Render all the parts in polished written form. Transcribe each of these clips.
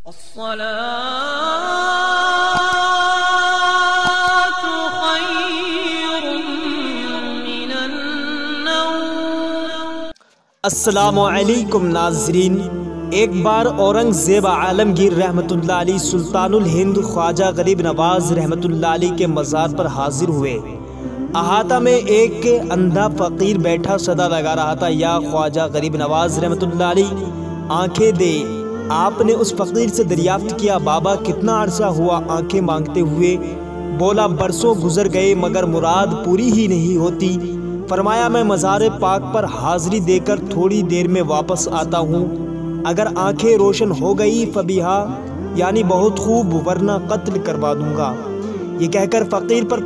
السلام علیکم ناظرین، ایک بار اورنگزیب عالمگیر رحمۃ اللہ علیہ سلطان الہند خواجہ غریب نواز رحمۃ اللہ علیہ کے مزار پر حاضر ہوئے۔ احاطہ میں ایک اندھا فقیر بیٹھا صدا لگا رہا تھا، یا خواجہ غریب نواز رحمۃ اللہ علیہ آنکھیں دے۔ آپ نے اس فقیر سے دریافت کیا، بابا کتنا عرصہ ہوا آنکھیں مانگتے ہوئے؟ بولا برسوں گزر گئے مگر مراد پوری ہی نہیں ہوتی۔ فرمایا میں مزار پاک پر حاضری دے کر تھوڑی دیر میں واپس آتا ہوں، اگر آنکھیں روشن ہو گئی فبیہا یعنی بہت خوب، ورنہ قتل کروا دوں گا۔ یہ کہہ کر فقیر پر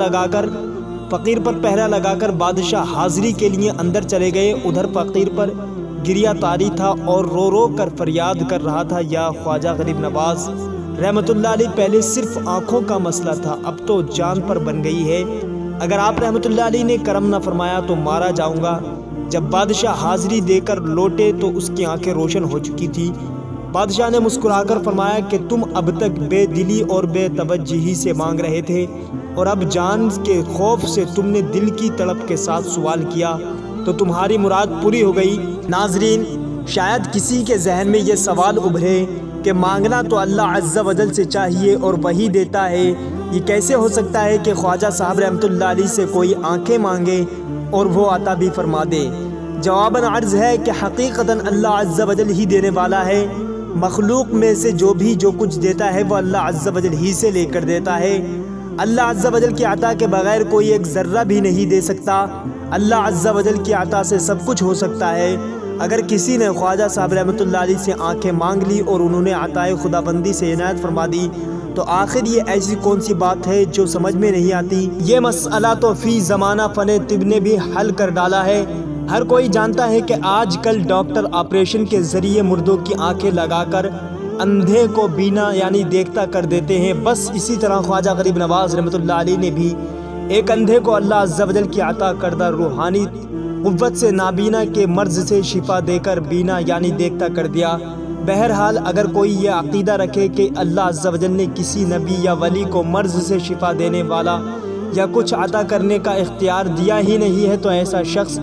پہرا لگا کر بادشاہ حاضری کے لیے اندر چلے گئے۔ ادھر فقیر پر گریہ طاری تھا اور رو رو کر فریاد کر رہا تھا، یا خواجہ غریب نواز رحمۃ اللہ علیہ، پہلے صرف آنکھوں کا مسئلہ تھا، اب تو جان پر بن گئی ہے، اگر آپ رحمۃ اللہ علیہ نے کرم نہ فرمایا تو مارا جاؤں گا۔ جب بادشاہ حاضری دے کر لوٹے تو اس کی آنکھیں روشن ہو چکی تھی۔ بادشاہ نے مسکرا کر فرمایا کہ تم اب تک بے دلی اور بے توجہی سے مانگ رہے تھے، اور اب جان کے خوف سے تم نے دل کی تڑپ کے ساتھ سوال کیا، تو تمہاری مراد پوری ہو گئی۔ ناظرین، شاید کسی کے ذہن میں یہ سوال ابھرے کہ مانگنا تو اللہ عز و جل سے چاہیے اور وہی دیتا ہے، یہ کیسے ہو سکتا ہے کہ خواجہ صاحب رحمۃ اللہ علیہ سے کوئی آنکھیں مانگے اور وہ عطا بھی فرما دے؟ جواباً عرض ہے کہ حقیقتاً اللہ عز و جل ہی دینے والا ہے، مخلوق میں سے جو کچھ دیتا ہے وہ اللہ عز و جل ہی سے لے کر دیتا ہے۔ اللہ عز و جل کی عطا کے بغیر کوئی ایک ذرہ بھی نہیں دے سکتا، اللہ عز و جل کی عطا سے سب کچھ ہو سکتا ہے۔ اگر کسی نے خواجہ صاحب رحمۃ اللہ علیہ سے آنکھیں مانگ لی اور انہوں نے عطائے خدا بندی سے عنایت فرما دی، تو آخر یہ ایسی کون سی بات ہے جو سمجھ میں نہیں آتی؟ یہ مسئلہ تو فی زمانہ فن طب نے بھی حل کر ڈالا ہے۔ ہر کوئی جانتا ہے کہ آج کل ڈاکٹر آپریشن کے ذریعے مردوں کی آنکھیں لگا کر اندھے کو بینا یعنی دیکھتا کر دیتے ہیں۔ بس اسی طرح خواجہ غریب نواز رحمۃ اللہ علیہ نے بھی ایک اندھے کو اللہ عز و جل کی عطا کردہ روحانی قوت سے نابینا کے مرض سے شفا دے کر بینا یعنی دیکھتا کر دیا۔ بہرحال اگر کوئی یہ عقیدہ رکھے کہ اللہ عز و جل نے کسی نبی یا ولی کو مرض سے شفا دینے والا یا کچھ عطا کرنے کا اختیار دیا ہی نہیں ہے، تو ایسا شخص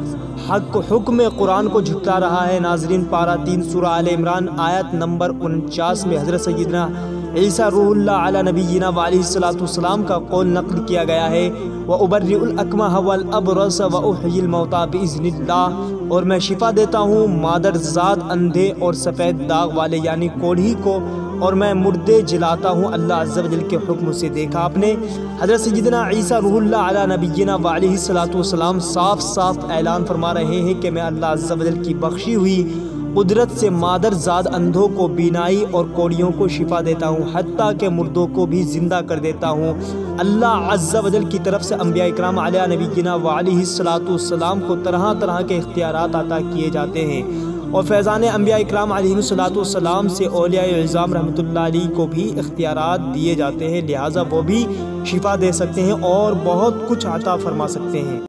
حکم قرآن کو جھٹلا رہا ہے۔ ناظرین، پارہ 3 سورہ آل عمران آیت نمبر 49 میں حضرت سیدنا عیسیٰ روح اللہ علی نبینا وعلیہ الصلوۃ والسلام کا قول نقل کیا گیا ہے، وَأُبَرِّئُ الْأَكْمَحَ وَالْأَبْرَصَ وَأُحْيِي الْمَوْتَىٰ بِإِذْنِ اللَّهِ، اور میں شفا دیتا ہوں مادر زاد اندھے اور سفید داغ والے یعنی کوڑھی کو، اور میں مردے جلاتا ہوں اللہ عز و جل کے حکم سے۔ دیکھا آپ نے، حضرت سیدنا عیسیٰ روح اللہ علی نبینا وعلیہ الصلوۃ والسلام صاف صاف اعلان فرما رہے ہیں کہ میں اللہ عز و جل کی بخشی ہوئی قدرت سے مادر زاد اندھوں کو بینائی اور کوڑیوں کو شفا دیتا ہوں، حتیٰ کہ مردوں کو بھی زندہ کر دیتا ہوں۔ اللہ عز و جل کی طرف سے انبیاء اکرام علیہ نبینا وعلیہ الصلوۃ والسلام کو طرح طرح کے اختیارات عطا کیے جاتے ہیں، اور فیضان انبیاء اکرام علیہ الصلوۃ والسلام سے اولیاء اعظام رحمۃ اللہ علیہ کو بھی اختیارات دیے جاتے ہیں، لہٰذا وہ بھی شفا دے سکتے ہیں اور بہت کچھ عطا فرما سکتے ہیں۔